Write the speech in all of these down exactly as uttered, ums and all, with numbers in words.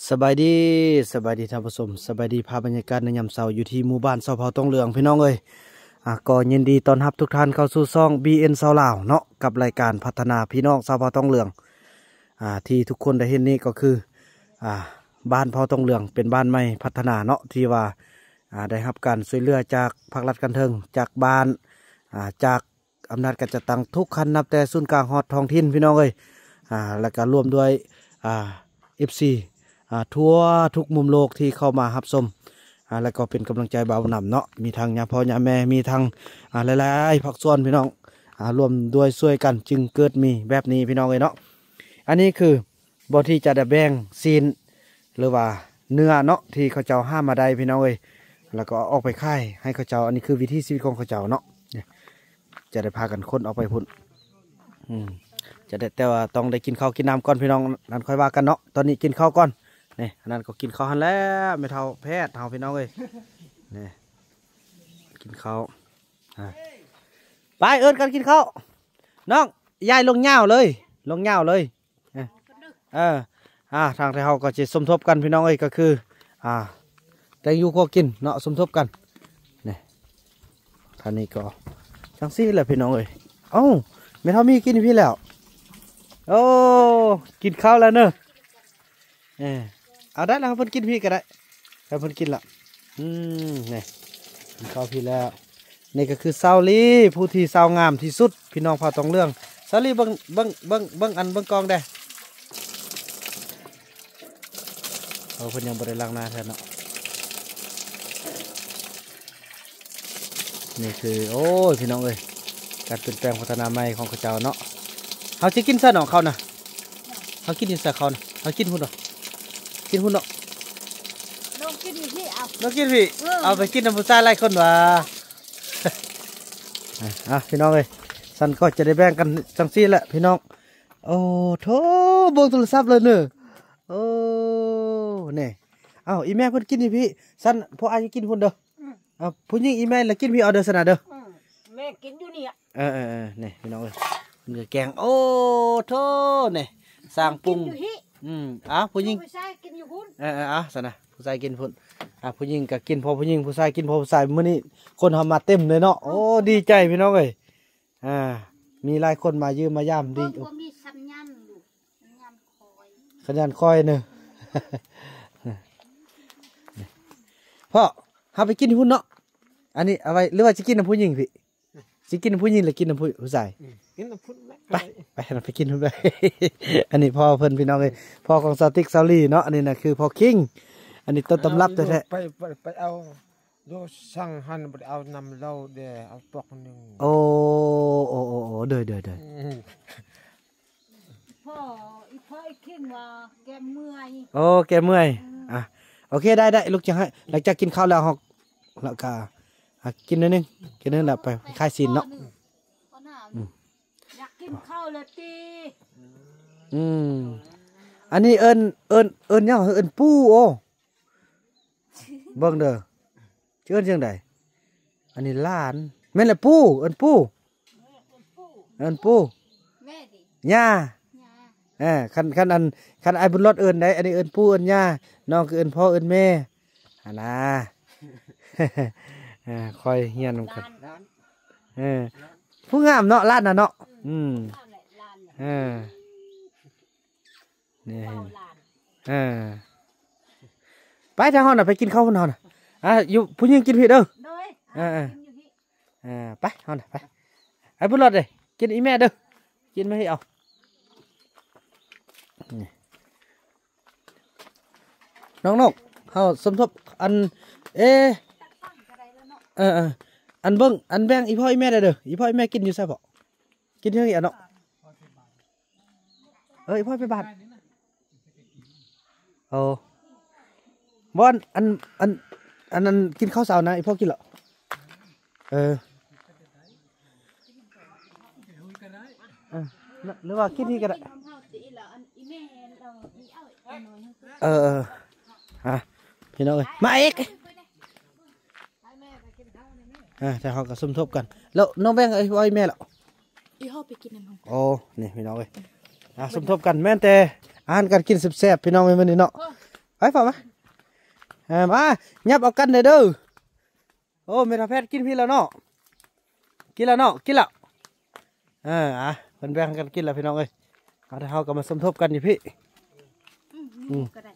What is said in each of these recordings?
สบายดีสบายดีท่านผู้ชมสบายดีภาพบรรยากาศในยามเช้าอยู่ที่หมู่บ้านเสาเผาตองเหลืองพี่น้องเอ้ยอ่ะก็ยินดีต้อนรับทุกท่านเข้าสู่ช่อง บี เอ็น เสาลาวเนาะกับรายการพัฒนาพี่น้องเสาเผาตองเหลืองอ่าที่ทุกคนได้เห็นนี้ก็คืออ่าบ้านเผาตองเหลืองเป็นบ้านใหม่พัฒนาเนาะที่ว่าอ่าได้รับการช่วยเหลือจากภาครัฐกันเทิงจากบ้านอ่าจากอำนาจการจัดตั้งทุกคันนับแต่ศูนย์กลางฮอดท้องถิ่นพี่น้องเอ้ยอ่าและก็ร่วมด้วยอ่า เอฟ ซี ทั่วทุกมุมโลกที่เข้ามารับชมแล้วก็เป็นกำลังใจเบาหนำเนาะมีทางยาพ่อยาแม่มีทางหลายๆผักส่วนพี่น้องรวมด้วยช่วยกันจึงเกิดมีแบบนี้พี่น้องเลยเนาะอันนี้คือบทที่จะได้แบ่งซีนหรือว่าเนื้อเนาะที่เขาเจ้าห้ามมาได้พี่น้องเลยแล้วก็ออกไปค่ายให้เขาเจ้าอันนี้คือวิธีชีวิตของเขาเจ้าเนาะจะได้พากันค้นออกไปพุ่นอืมจะได้แต่ว่าต้องได้กินข้าวกินน้ำก่อนพี่น้องนั่นค่อยว่ากันเนาะตอนนี้กินข้าวก่อนนี่อันนั้นก็กินข้าวหันแล้วไม่เท่าแพทย์เท่าพี่น้องเลยนี่กินข้าวไปเอิญกันกินข้าวน้องยายลงเหย้าเลยลงเหย้าเลยเอออ่าทางที่เขาก็จะสมทบกันพี่น้องเอ้ยก็คืออ่าแต่งอยู่ก็กินเนาะสมทบกันนี่ท่านนี้ก็ทั้งซี่แหละพี่น้องเอ้ยเอ้าไม่เท่ามีกินพี่แล้วโอ้กินข้าวแล้วเนอะเออเอาได้แล้วเพิ่นกินพี่ก็ได้แล้วเพิ่นกินละอืมนี่กินข้าวพี่แล้วนี่ก็คือเซาลีผู้ที่เซางามที่สุดพี่น้องพาตองเรื่องเซาลีเบิ้งเบิ้งเบิ้งเบิ้งอันเบิ้งกองได้เอาเพิ่นยังบริล้างหน้าแทนเนาะนี่คือโอ้ยพี่น้องเอ้ยการเปลี่ยนแปลงพัฒนาใหม่ของข้าเจ้าเนาะเขาจะกินซะหนองเขานะเขากินซะเขานะเขากินหุ่นหรอกินหุ่นเนาะลองกินพี่เอาลองกินพี่เอาไปกินน้ำผู้ชายไล่คนว่าอ่ะพี่น้องเอ้ยสันก็จะได้แบ่งกันจังซี่แหละพี่น้องโอ้โถเบิ่งโทรศัพท์เลยเนอะโอ้เนี่ยเอาอีแม่เพิ่นกินนี่พี่สันพออายุกินหุ่นเด้อเอาผู้หญิงอีแม่แล้วกินพี่เอาเด้อสนะเด้อแม่กินอยู่นี่อ่ะเออเออเออเนี่ยพี่น้องเอ้ยเนื้อแกงโอ้โถเนี่ยสร้างปรุงอืมอ่ะผู้หญิงผู้ชายกินอยู่พุ่นเออเอออ่ะสนะผู้ชายกินพุ่นอ่ะผู้หญิงก็กินพอผู้หญิงผู้ชายกินพอผู้ชายมื้อนี้คนเฮามาเต็มเลยเนาะโอ้ดีใจพี่น้องเอ้ยอ่ามีหลายคนมายืมมาย่ำดีบ่มีสัญญาณอยู่สัญญาณคอยสัญญาณคอยเนอะพ่อเฮาไปกินพุ่นเนาะอันนี้เอาไว้หรือว่าจะกินน้ำผู้หญิงพี่สิกินน้ำผู้หญิงหรือกินน้ำผู้ชายกินน้ำพุ่นไปไปไปกินพุ่นไปอันนี้พ่อเพิ่นพี่น้องเลยพ่อของซาติกซาลีเนาะอันนี้นะคือพ่อคิงอันนี้ต้นตำรับแท้ๆไปไปไปเอาดูสั่งหันไปเอานำเหล้าเด้เอาปอกนึงโอ้โอ้โอ้โอ้เด้อเด้อเด้อพ่ออีพ่อไอ้คิงว่าแกเมื่อยโอ้แกเมื่อยอ่ะโอเคได้ได้ลูกจะให้หลังจากกินข้าวแล้วฮอกแล้วก็กินนิดนึงกินนิดนึงแล้วไปคลายซีนเนาะอยากกินข้าวเลยตีอืมอันนี้เอิญเอิญเอิญยังเอิญปูโอ้เบิ่งเด้อเชื่อจังไดอันนี้ล้านแม่นแหละปูเอิญปูเอิญปูแม่ดิย่าเออคันคันอันคันไอ้บุญรถเอิญได้อันนี้เอิญปูเอิญย่าน้องคือเอิญพ่อเอิญแม่อันน่ะอ่าคอยเฮียนกันเออผู้งามเนาะล้านน่ะเนาะอืมเออนี่เออไปทางห้องน่ะไปกินข้าวบนห้องน่ะอ่ะอยู่ผู้หญิงกินผิดเด้อเออเออเออไปห้องน่ะไปไอ้บุญรอดเลยกินอีแม่เด้อกินไม่ให้เอาน้องนกเขาสมทบอันเอเออเอออันเบิ้งอันแบ่งอีพ่ออีแม่ได้เด้ออีพ่ออีแม่กินอยู่ใช่ปะกินเท่าไหร่เนาะเอออีพ่อไปบาทโอ้บอนอันอันอันนั้นกินข้าวเสานะอีพ่อกินเหรอเออหรือว่ากินนี่ก็ได้เออเออฮะพี่น้องเอ้ยมาเอกอ่าแต่เขาก็สมทบกันแล้วน้องแบงค์ไอ้ไว้แม่ละอีพ่อไปกินน้ำโอ้นี่พี่น้องเอ้ยอ่าสมทบกันแม่แต่อาหารการกินแซ่บๆพี่น้องเอ้ยมื้อนี้เนาะไปฝ่ามาเออมายับเอากันเลยเด้อโอ้เมทาแพทย์กินพี่แล้วเนาะกินแล้วเนาะกินแล้วเอออ่ะเป็นแบ่งกันกินแล้วพี่น้องเอ้ยเอาเท้ากันมาสมทบกันอยู่พี่อืมก็ได้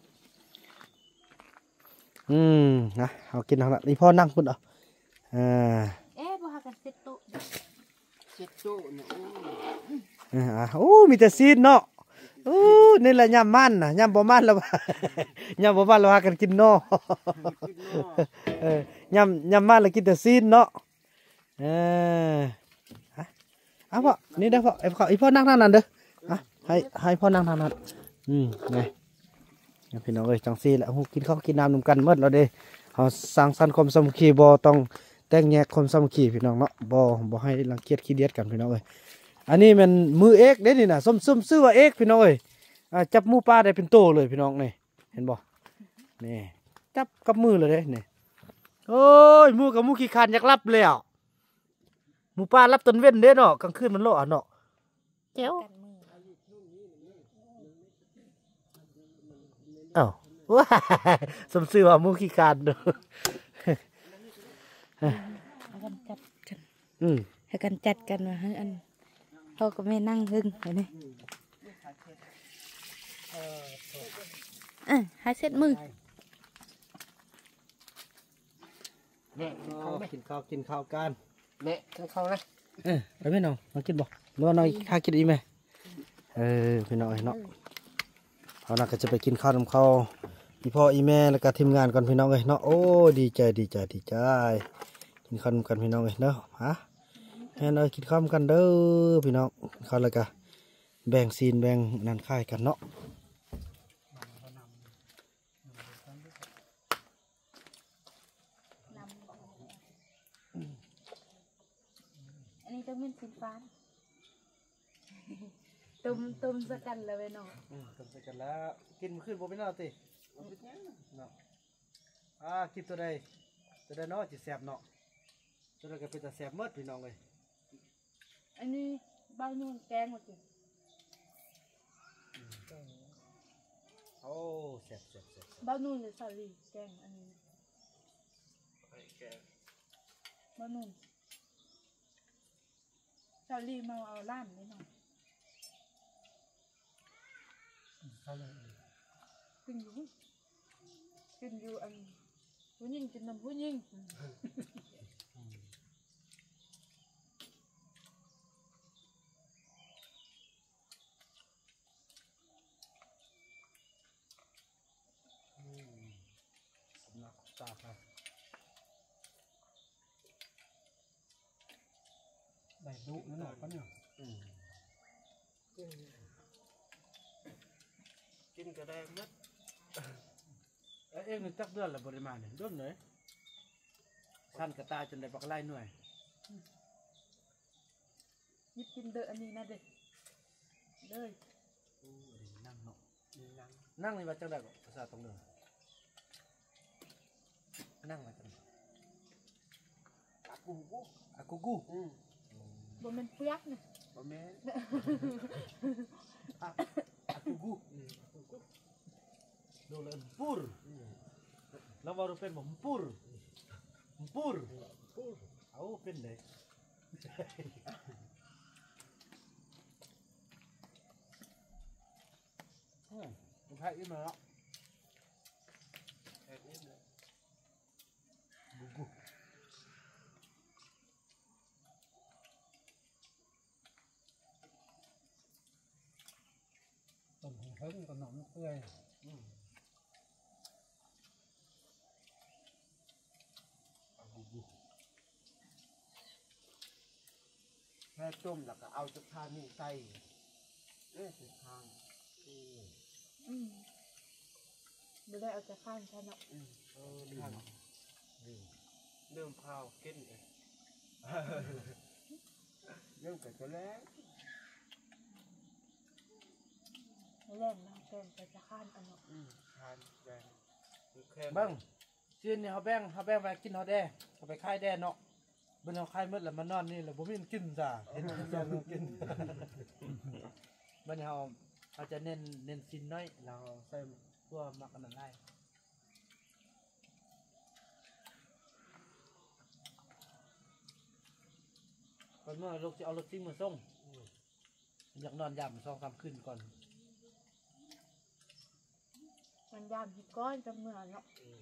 อืมนะเอากินทางนั้นนี่พ่อนั่งคุณเอาอ่าเอ๊ะบ่หากันเซ็ตโต๊ะเจ็ดโจ้เนี่ยโอ้อ่าโอ้มีแต่ซีนเนาะโอ้นี่แหละยำมันนะยำบ่มันแล้ว ยำบ่มันเราหากันกินเนาะ เออยำยำมันแล้วกินแต่ซีนเนาะเออฮะเอาพ่อนี่เด้อพ่อไอ้พ่อไอ้พ่อนั่งทางนั้นเด้ออ่ะให้ให้พ่อนั่งทางนั้นอืมไงพี่น้องเอ้ยจังซี่แหละฮู้กินข้าวกินน้ำนำกันหมดแล้วเด้เฮาสร้างสรรค์ความสามัคคีบ่ต้องแตกแยกความสามัคคีพี่น้องเนาะบ่บ่ให้รังเกียจขี้เดียดกันพี่น้องเอ้ยอันนี้มันมือเอกเด้นี่น่ะส้มๆชื่อว่าเอกพี่น้องเอ้ยอ่าจับหมูป่าได้เป็นโตเลยพี่น้องนี่เห็นบ่นี่จับกับมือเลยเด้นี่โอ้ยหมูกับหมูขี้คร้านอยากรับแล้วหมูป่ารับตอนเว้นเด้เนาะกลางคืนมันร้อนเนาะแจ๋วกันมืออ้าวว้าสมซื่อว่าหมูขี้คร้านเด้อเอากันจัดกันอืมให้กันจัดกันว่าให้อันเขาก็ไม่นั่งหึงเห็นไหมเออหาเซ็ตมือแม่กินข้าวกินข้าวกันแม่เข้าเข้านะเออไปไม่น้องมากินบ่หรือว่าน้องข้ากินอีไหมเออพี่น้องเนาะเขาน่าก็จะไปกินข้าวนำข้าวพี่พ่ออีแม่แล้วก็ทีมงานก่อนพี่น้องเลยเนาะโอ้ดีใจดีใจดีใจกินข้าวนำกันพี่น้องเลยเนาะฮะแม่น้อยกินข้าวนำกันเด้อพี่น้องกินข้าวแล้วก็แบ่งซีนแบ่งนันค่ายกันเนาะอันนี้ต้องเป็นสีฟ้าตุ่มตุ่มสักกันเลยเว้ยน้องอืมกันไปกันแล้วกินขึ้นบ่เป็นเอาติเนาะอ่ากินตัวใดตัวใดเนาะจิแสบเนาะตัวใดก็เป็นตาแสบเมดพี่น้องเลยอันนี้ใบนู่นแกงหมดเลยโอ้แสบแสบแสบใบนู่นเลยสาลีแกงอันนี้ใบนู่นสาลีมาเอาล้านนิดหน่อยกินอยู่กินอยู่อันผู้หญิงกินน้ำผู้หญิงนักตาครับได้ดุนั่นหน่อยปะเนี่ยกินกระแดงมัดเอ้ยเอ็งนี่จักเดือนละบริมาณเนี่ยเดือนไหนสั้นกระตายจนได้ปักไล่หน่วยยิบกินเด้ออันนี้นะเด็กเด้อนั่งเนาะนั่งนี่ว่าจังได้ก็ภาษาตรงเดิมนั่งมาจังอากูกูอากูกูบนมันเปียกเนี่ยบ่แม่อากูกูดูเลยปูร์แล้วว่าเราเป็นผมปูร์ปูร์เอาเป็นเลยผมพายอีกมาแล้วกูกูต้มเฮิงกับหนมเปื่อยแค่ต้มแล้วก็เอาจะทานนี่ใส่เอ๊ะจะทานอืมไม่ได้เอาจากข้างฉันเนาะอืมเออลืมลืมเริ่มข้าวกินเลยเริ่มกับตัวแล้วไม่เล่นนะแกงไปจากข้างอันเนาะอืมทานแกงคือแค่เบิ้งซีนนี่เขาแบ่งเขาแบ่งไปกินเขาแด่เขาไปค่ายแด่เนาะเบิ้งเขาค่ายมืดแล้วมันนอนนี่แล้วบ่มีกินจ้ะเห็นมันจะมันกินมันเขาเขาจะเน้นเน้นซีนน้อยแล้วใส่ตัวมักอันนั้นได้ก่อนเมื่อลูกจะเอารถซิ่งมาส่งอยากนอนยามสองสามคืนก่อนมันยามที่ก้อนจะเมื่อเนาะ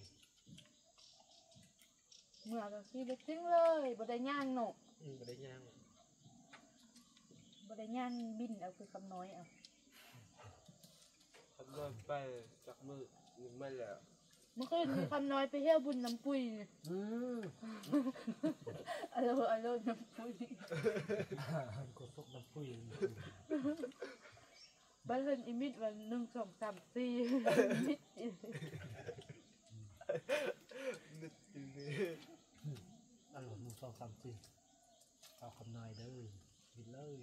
เมื่อก็ขี่รถซิ่งเลยบ่ได้ย่างเนาะอืมบ่ได้ย่างบ่ได้ย่างบินเอาคือคำน้อยเอาคำนวณไปจากมือนี่ไม่แล้วเมื่อคืนมีคำน้อยไปเที่ยวบุญน้ำปุยนี่อืมอโลอโลน้ำปุยกดซกน้ำปุยบ้านเพิ่นอิมิตวันหนึ่งสองสามสี่มิดอีกนึกถึงนี่อันหลงหนึ่งสองสามสี่เอาคำนายเด้อบินเลย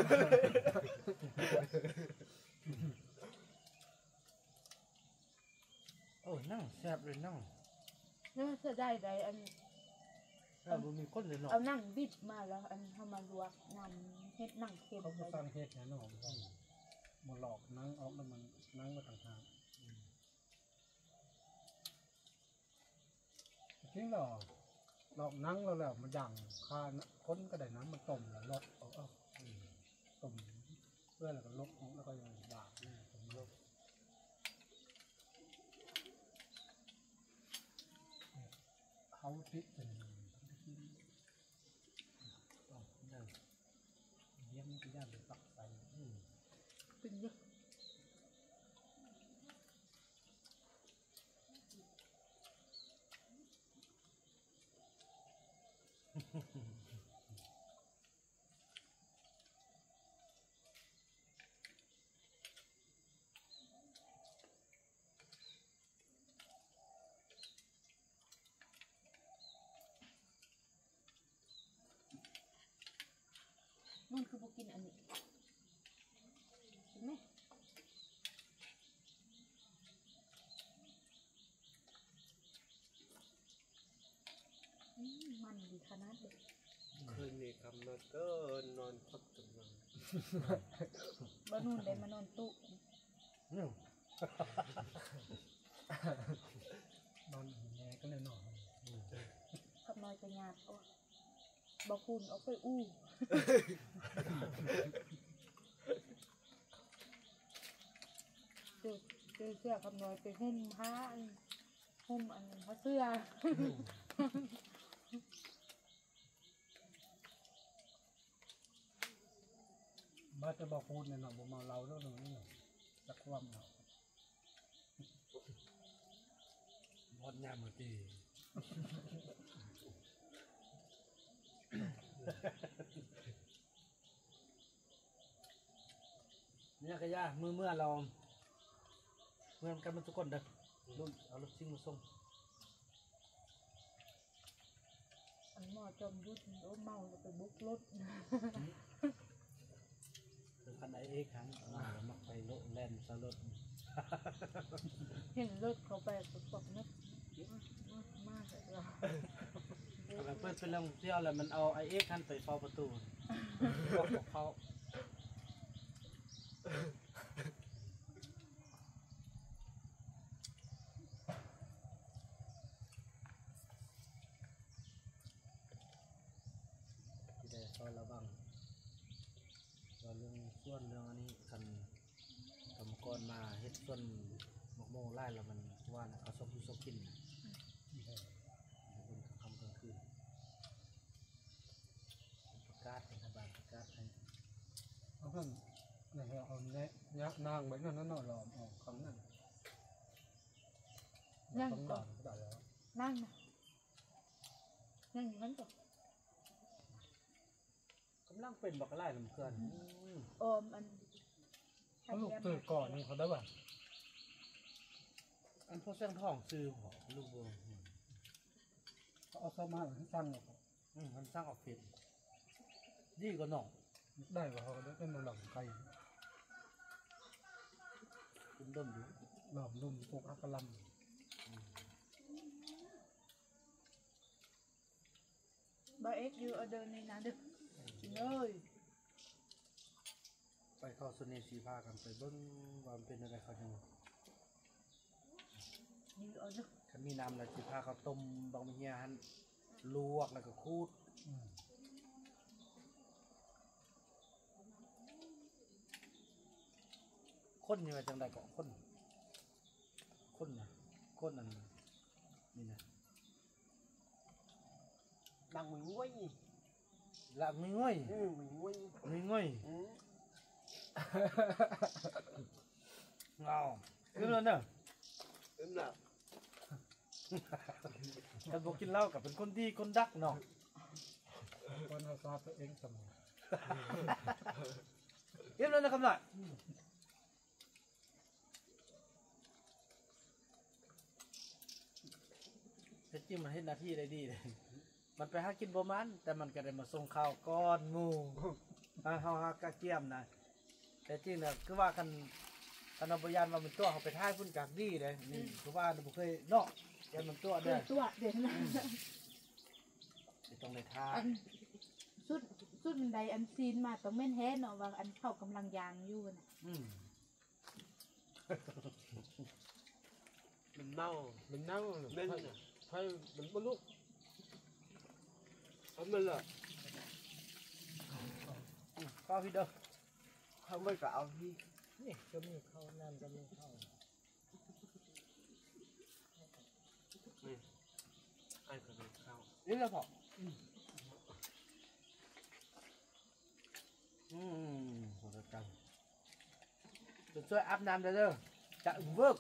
โอ้นั่งแซ่บเลยนั่งน่าจะได้ใดอันแซ่บบ่มีคนเลยเนาะเอานั่งบิดมาแล้วอันทำมาลวกนำเฮ็ดนั่งเค็มเขาก็ไว้สร้างเฮ็ดแน่นอนมันหลอกนั่งออกแล้วมันนั่งมาต่างหากจริงเหรอหลอกนั่งแล้วแล้วมันดังคาคนก็ได้น้ำมันต้มแล้วลดออกเอาต้มเพื่อแล้วก็ลบออกแล้วก็ยังบาดนี่ต้มลบเขาพิจารณาต้องนั่งเยี่ยมที่ย่านเลยตักใส่เป็นเยอะนุ่นคือบุกินอันนี้เห็นไหมอืมมันดีขนาดเลยคืนนี้คำนวณก็นอนพักกำลังบ้านนุ่นได้มานอนตู้นี่นอนแง่ก็เลยนอนขับน้อยจะยากโอ้บาคุณเอาไปอู้เจอเจอเสื้อขับน้อยไปหุ้มผ้าอันหุ้มอันผ้าเสื้อบ้านจะบอกพูดเนี่ยเนาะบ่มาเราแล้วเนาะนี่จักความเนาะบอดยามมาตีเนี่ยกะยาเมื่อเมื่อเราเมื่อกันมันทุกคนเด้อรุ่นเอารถซิ่งมาส่งอันหมอจอมยุทธโอ้เมาแล้วไปบุกรถคือคันไอเอ็กครั้งเรามักไปโลแลนด์ซะรถเห็นรถเขาไปประกอบนักมากเลยเราแล้วเพื่อนเป็นเรื่องเที่ยวแล้วมันเอาไอเอ็กคันไปเฝ้าประตูบอกเขาที่ได้เขาระวังว่าเรื่องส่วนเรื่องอันนี้กันกรรมกรมาเฮ็ดส่วนหมกโมงไล่แล้วมันว่านะเขาซกอยู่ซกกินเป็นคำกลางคืนประกาศรัฐบาลประกาศให้เอาเพิ่นเนี่ยเอาแง่ยักนางไว้นั่นนั่นเนาะหลอมออกคำนั้นต้องหลอมก็ได้แล้วนั่งนะนั่งอยู่นั้นก่อนกำลังเป็นบักไล่ลำเพื่อนอมอันเขาลูกตื่นก่อนนี่เขาได้ป่ะอันพวกเส้นทองซื้อของลูกบัวเขาเอาเข้ามาให้ตั้งออกอืมมันสร้างออฟฟิศดีกว่าหน่องได้ป่ะเขาก็ได้เป็นหลอมไก่คุณเดิมอยู่หลอมนุ่มพวกอักกะลบาเอ็กยูเอาเดินในนั้นดึกกินเลยไปเข้าสเนสีพากันไปเบิ้งว่ามันเป็นอะไรเขาจังยูเอาดึกคันมีน้ำแล้วสีพาเขาต้มบางมีเฮียหันลวกแล้วก็คูดำอืมคนนี่ว่าจังไดก็คนคนน่ะคนนั่นนี่นะดังมือง่วยละมีง่อยอืมมือง่วยมีง่อยอืมเงาคือแล้วเนอะเอ็มล่ะกันบอกกินเหล้ากับเป็นคนดีคนดักเนาะคนเอาซาตัวเองเสมอเอ็มแล้วนะครับหน่อยเพชรจิ้มมันให้หน้าที่ได้ดีเลยมันไปหากินบ่มันแต่มันก็ได้มาส่งข้าวก้อนหมูอ่าเฮาหากะเกียมนะแต่จริงน่ะคือว่าคันคันเอาบยานว่ามันตัวเขาไปท่ายพุ่นกากดีเลยนี่คือว่าบ่เคยเนาะยันมันตัวเดืเด้ออดตัวเดี๋ยวนะสิต้องได้ท่าอันสุดสุดใดอันซีนมาต้องแม่นแท้เนาะว่าอันเข้ากำลังยางอยู่น่ะอืมมันเน่ามันเน่าเล่นน่ะให้มันบรรลุทำมันล่ะข้าวพี่เด้อเขาไม่ก็เอาที่นี่ก็มีข้าวนั่นก็มีข้าวไอ้คนนี้เข้านี่แหละพ่ออืมขอบคุณจะช่วยอาบน้ำเด้อจะอึมเวิร์ก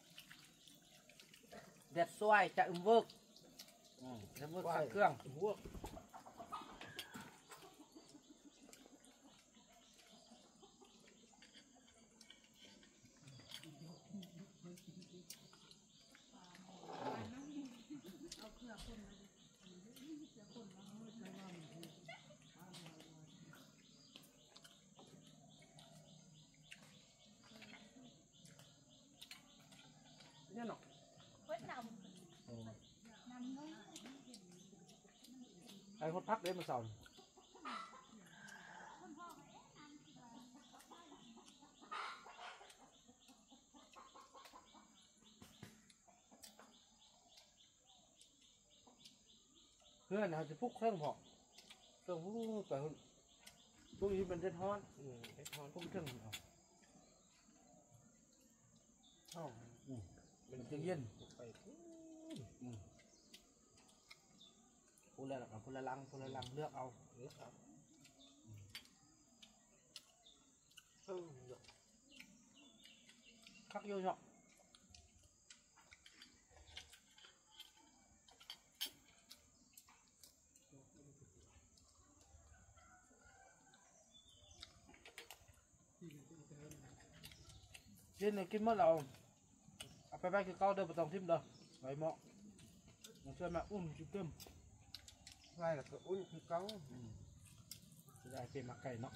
เด็ดซวยจะอึมเวิร์กอืมจะเวิร์กใส่เครื่องวัวเนี่ยเนาะไอ้คนพักเด้มาสอนเพื่อนเขาจะพุกเครื่องพอเครื่องพุกไปคนพวกนี้มันเด็ดฮ้อนอืมไอ้ทอนพวกเครื่องเอาเข้ามันจะเย็นไปอืมพูดอะไรหรอกพูดละลังพูดละลังเลือกเอาหรือครับเออคักโยเนาะเย็นเนี่ยกินเมื่อเราเอาไปไปคือเก้าเดินไปตองทิมเด้อไว้เหมาะมาช่วยมาอุ้มจุ๊บเติมไล่แล้วก็อุ่นคือเก้าจะได้เป็นมาไก่เนาะ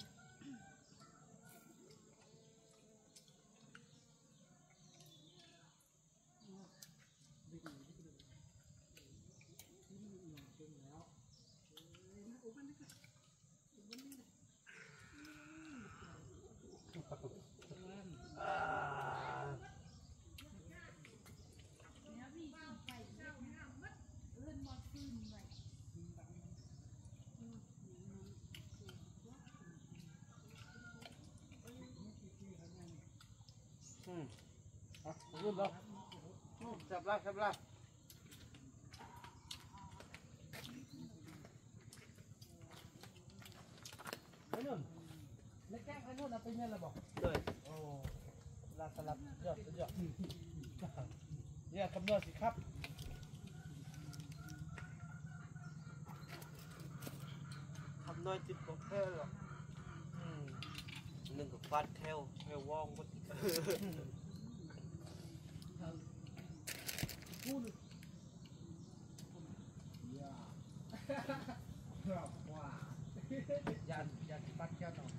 อืมอ่ะรุ่นเราจับลากจับลากไอ้นุ่นในแก้งไอ้นุ่นเอาไปเงี้ยเลยบอกเลยโอ้ลาสลับยอดสุดยอดเนี่ยคำนวณสิครับทำน้อยจิตของแท้หรอกอืมหนึ่งกับฟันแถวแถวว่องหมดว้ายันยันปัดแก้วหน่อย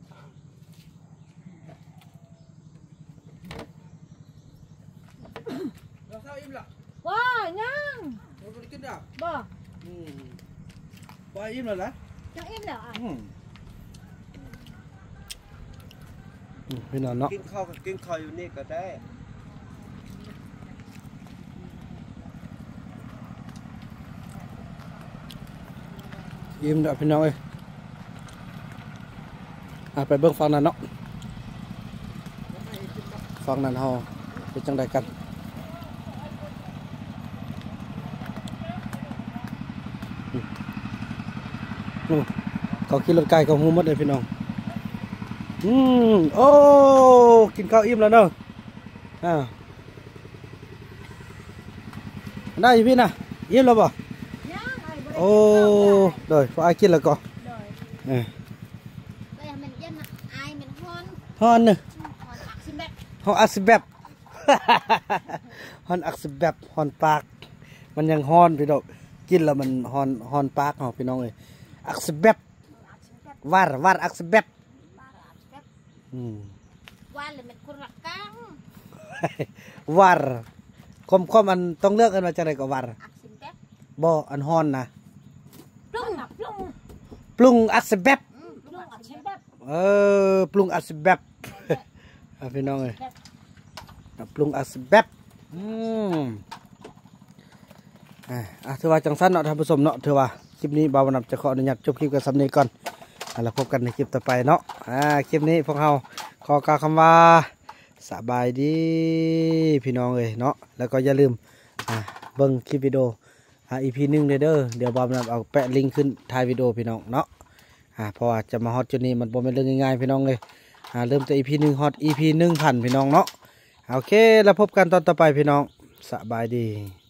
เราเท่าอิ่มละว้ายังเราไปกินดาบบ่อืมไปอิ่มแล้วนะยังอิ่มแล้วอ่ะอืมพี่นอนเนาะกินข้าวกับกินข้าวอยู่นี่ก็ได้อิ่มแล้วพี่น้องเอ้ยอ่ะไปเบิ่งฟังนั่นเนาะฟังนั้นเฮาเป็นจังไดกันอืมเขาขี่รถไกลเขาหูหมดเลยพี่น้องอืมโอ้กินข้าวอิ่มแล้วเนาะอ่าได้อยู่พี่นะอิ่มแล้วบ่ย่างไอ้บ่ได้โอ้โดยพอไอ้กินแล้วก็โดยเออ đây là mình dân ai mình hon ฮอนเนอะ hon ạc xin bếp ฮอนอักษแบบ ฮอนอักษแบบฮอนปาก มันยังฮอนพี่น้องกินแล้วมันฮอนฮอนปากเนาะพี่น้องเอ้ยอักษแบบ ạc xin bếp วาร์วาร์อักษแบบ ba là ạc xin bếp อืม qua là mình khuôn lạc căng วาร์คมคมอันต้องเลือกกันว่าจะไรก็วาร์ ạc xin bếp บ่อันฮอนนะ plung là plung ปรุงอักษแบบ ừ, plung ạc xin bếp เออปรุงอักษแบบ เอาพี่น้องเอ้ยปรุงอักษแบบอืมอ่ะอ่ะถือว่าจังสั้นเนาะท่านผู้ชมเนาะถือว่าคลิปนี้บ่าวบรรณจะขออนุญาตจบคลิปกันสำเนีก่อนอ่ะแล้วพบกันในคลิปต่อไปเนาะอ่าคลิปนี้พวกเราขอกล่าวคำว่าสบายดีพี่น้องเอ้ยเนาะแล้วก็อย่าลืมอ่าเบิ่งคลิปวิดีโออ่า อี พี หนึ่งเด้อเด้อเดี๋ยวบ่าวบรรณเอาแปะลิงก์ขึ้นท้ายวิดีโอพี่น้องเนาะอ่าเพราะว่าจะมาฮอตจุดนี้มันบ่เป็นเรื่องง่ายๆพี่น้องเลยอ่าเริ่มแต่ อี พี หนึ่งฮอต อี พี หนึ่งพันพี่น้องเนาะโอเคแล้วพบกันตอนต่อไปพี่น้องสบายดี